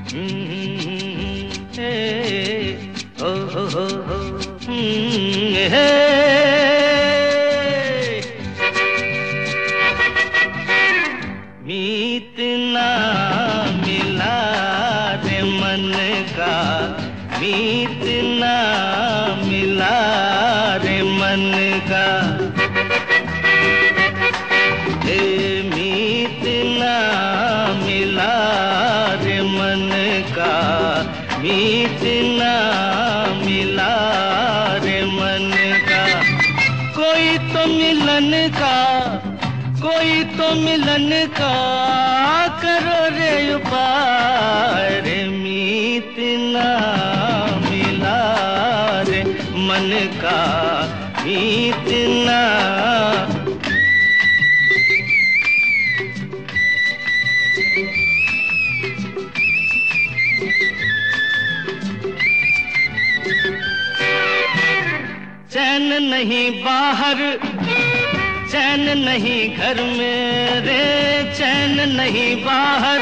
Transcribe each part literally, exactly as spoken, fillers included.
ओ हो हो हो हे मीत ना मिला रे मन का, मीत ना मिला रे मन का, हे मीत ना मिला रे मन का, मीत ना मिला रे मन का। कोई तो मिलन का, कोई तो मिलन का करो रे उपाय रे, मीत ना मिला रे मन का, मीत ना। चैन नहीं बाहर, चैन नहीं घर में रे, चैन नहीं बाहर,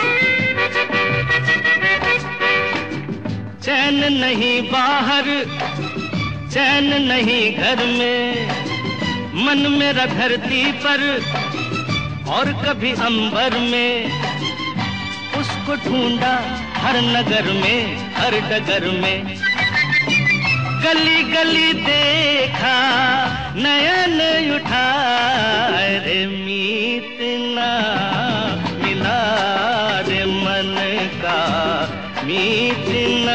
चैन नहीं बाहर, चैन नहीं घर में। मन मेरा धरती पर और कभी अंबर में, उसको ढूंढा हर नगर में, हर डगर में। गली गली देखा नयन उठा रे, मीत ना मिला रे मन का, मीत ना।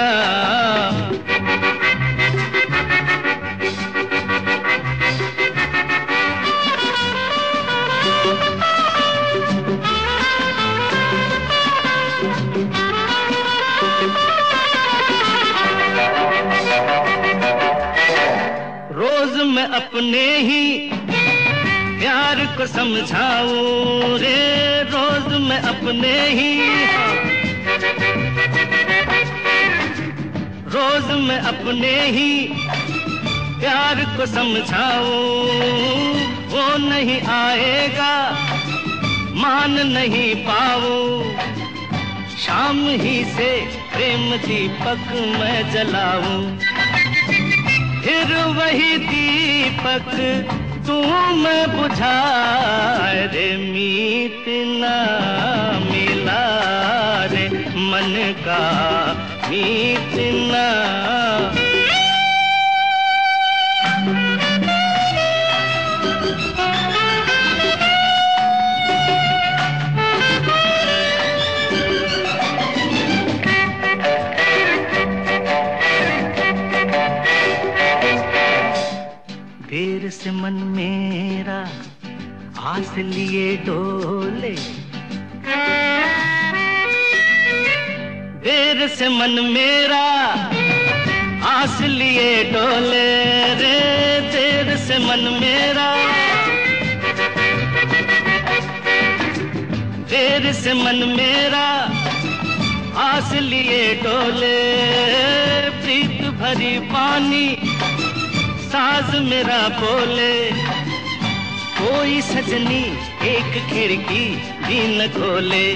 रोज मैं अपने ही प्यार को समझाऊं रे, रोज मैं अपने ही, रोज मैं अपने ही प्यार को समझाऊं। वो नहीं आएगा मान नहीं पाऊं, शाम ही से प्रेम दीपक मैं जलाऊं। फिर वही दीपक तू मैं बुझाए रे, मीत ना मिला रे मन का, मीत ना। देर से मन मेरा आस लिए डोले, देर से मन मेरा आस लिए डोले रे, देर से मन मेरा, देर से मन मेरा आस लिए डोले। प्रीत भरी पानी साज मेरा बोले, कोई सजनी एक खिड़की भी न खोले।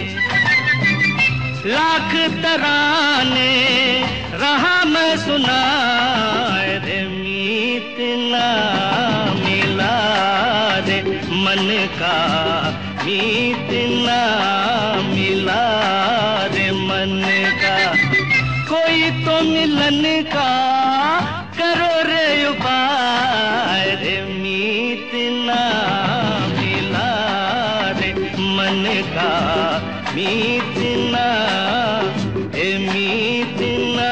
लाख तराने रहा मैं सुना रे, मीत ना मिला रे मन का, मीत ना मिला रे मन का। कोई तो मिलन का करो रे उपाय रे, मीत ना मिला रे मन का, मीत ना, ए मीत ना।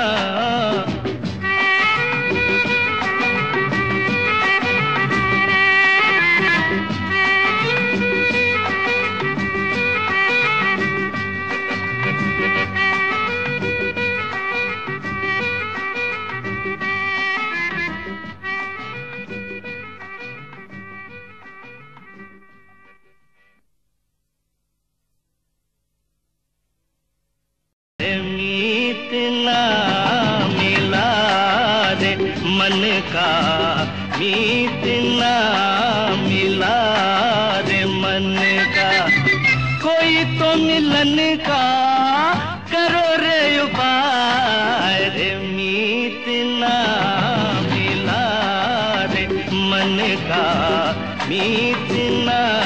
मीत ना मिला रे मन का, मीत ना मिला रे मन का। कोई तो मिलन का करो रे मीत ना